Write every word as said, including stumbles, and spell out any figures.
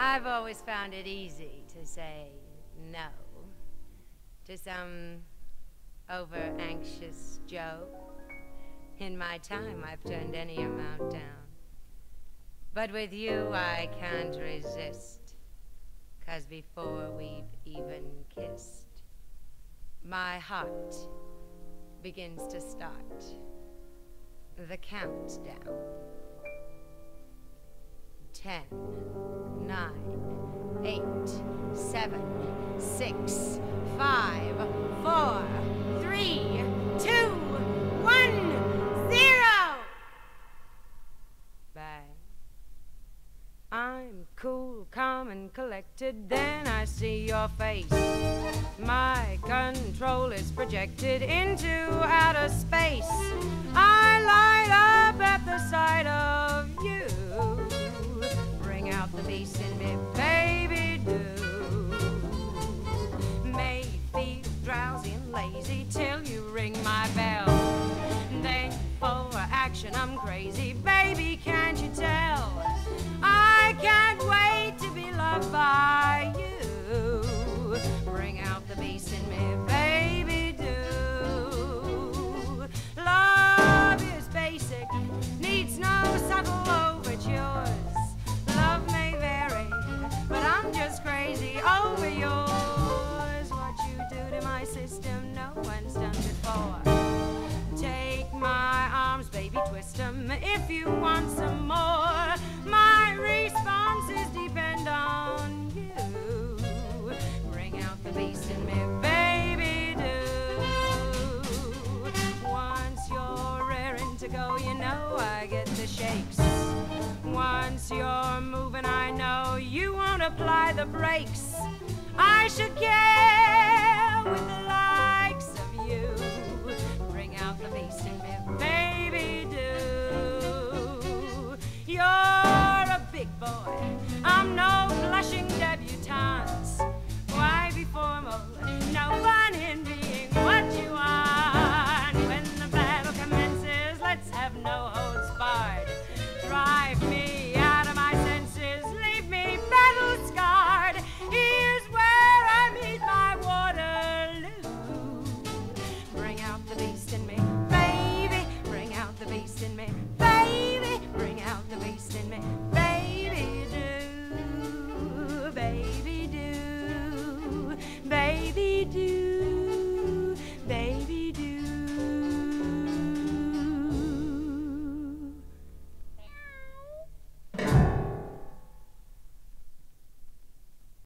I've always found it easy to say no to some over-anxious Joe. In my time, I've turned any amount down. But with you, I can't resist, 'cause before we've even kissed, my heart begins to start the countdown. Ten, nine, eight, seven, six, five, four, three, two, one, zero! Bang. I'm cool, calm, and collected, then I see your face. My control is projected into outer space. I light up at the sight of you. Bring out the beast in me, baby, do. May feel drowsy and lazy till you ring my bell. Then for action I'm crazy, baby, can't you tell? I can't wait to be loved by you. Bring out the beast in me, baby, do. Love is basic, needs no subtle overtures. Love may vary, but I'm just crazy over yours. What you do to my system, no one's done before. Take my arms, baby, twist them if you want some more. My responses depend on you. Bring out the beast in me, baby, do. Once you're raring to go, you know I get the shakes. Once you're moving, I know you won't apply the brakes. I should care with the likes of you. Bring out the beast in me, baby.